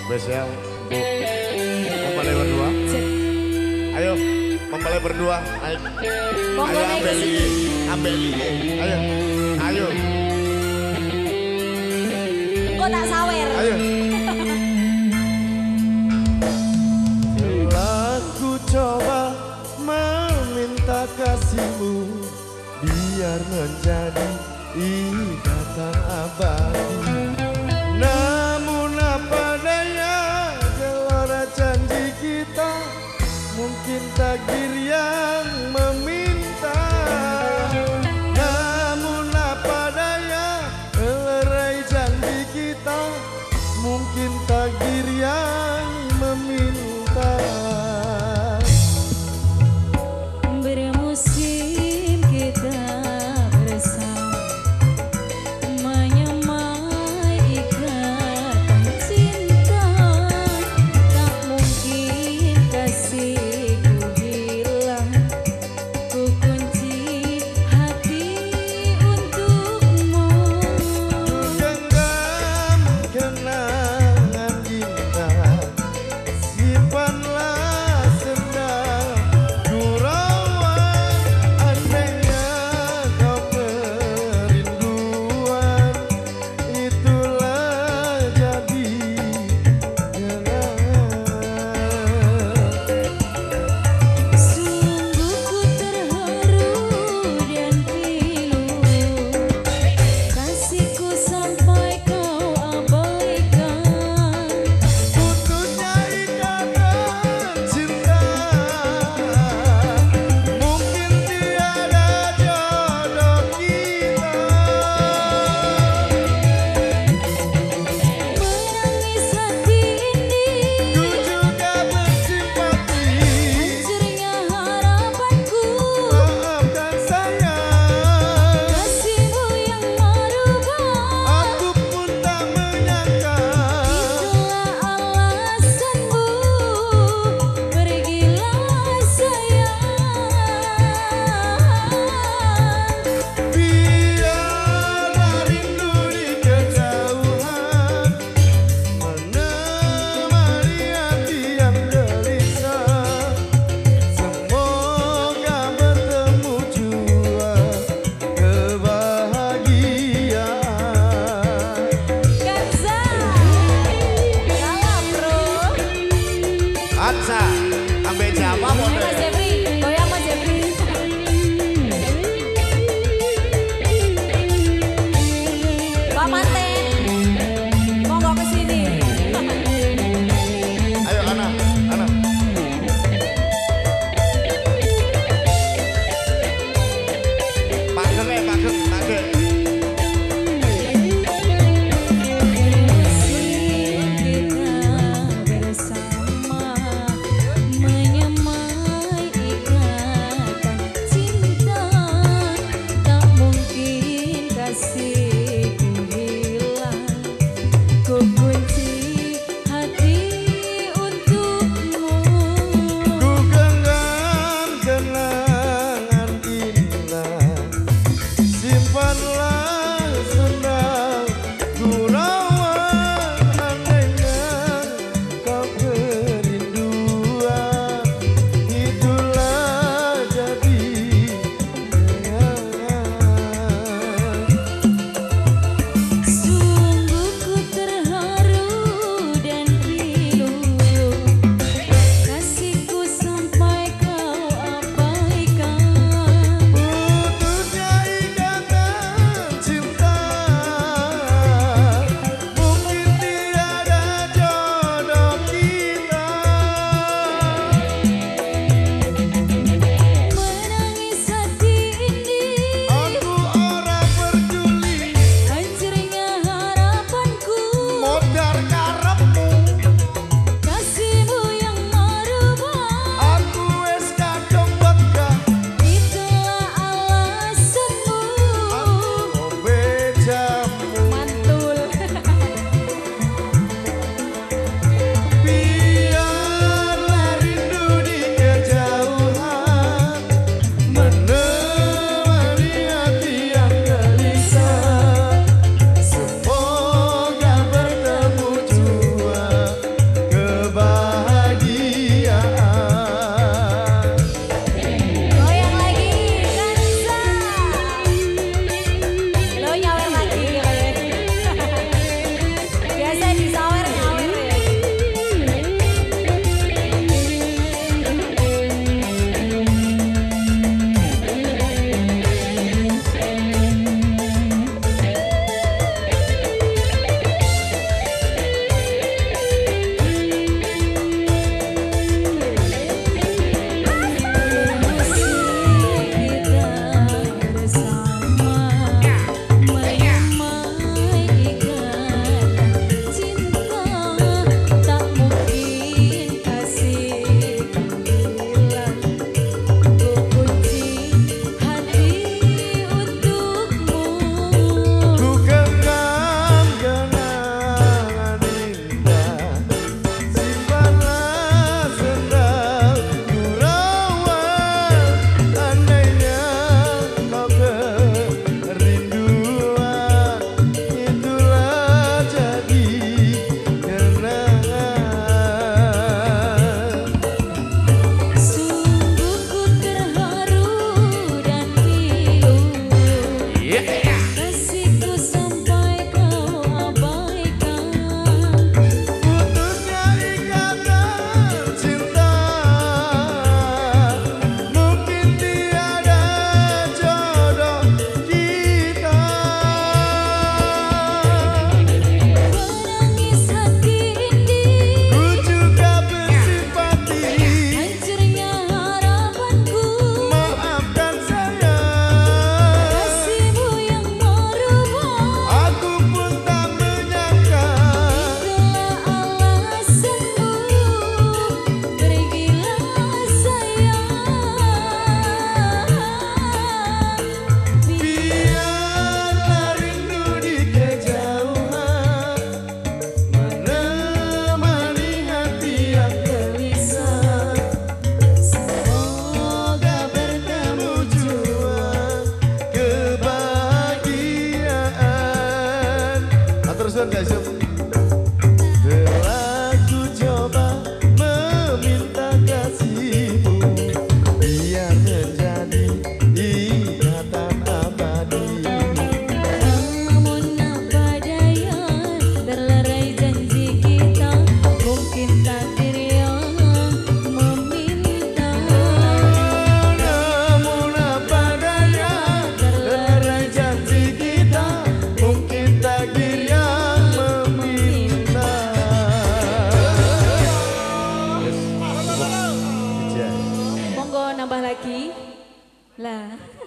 spesial Bu mempelai berdua. Ayo mempelai berdua. Ayo, ayo Ambeli, Ambeli. Ayo, ayo. Kok tak sawer? Ayo. Telah ku coba meminta kasihmu biar menjadi ikatan abadi. Namun apa daya gelora janji kita, mungkin takdir yang meminta. Namun apa daya melerai janji kita, mungkin takdir yang meminta. Bermusim kita bersama, menyemai ikatan cinta. Tak mungkin kasihku hilang, ku kunci hati untukmu. Genggam kenangan indah, simpanlah sendal gurauan. Andainya kau kerinduan, itulah jadi kenangan. Sungguh ku terharu dan pilu, kasihku sampai kau abaikan. Putusnya ikatan cinta, mungkin tiada jodoh kita. Menangis hati ini, Ku juga bersimpati, hancurnya harapanku. maafkan sayang, Kasihmu yang merubah, aku pun tak menyangka. itulah alasanmu, pergilah sayang. Biarlah rindu di kejauhan menemani hati yang gelisah. Semoga bertemu jua kebahagiaan. Kanza, salam bro. Atsa, ambil siapa Ini model? Mas Jeffrey, goyang Mas Jeffrey. Pak Manten, monggo ke sini. Ayo anak, anak. Pageng pageng, pageng. Musim kita bersama, menyemai ikatan cinta. Tak mungkin kasihku hilang, ku kunci hati untukmu. Ku genggam kenangan indah, simpanlah sendal gurauan. Andainya kau kerinduan, itulah jadi kenangan. Matur suwun guys. Telah ku coba meminta kasihmu biar menjadi ikatan abadi. Namun apa daya terlerai janji kita, mungkin takdir yang meminta. Namun apa daya terlerai janji kita, mungkin takdir yang meminta. Monggo nambah lagi lah.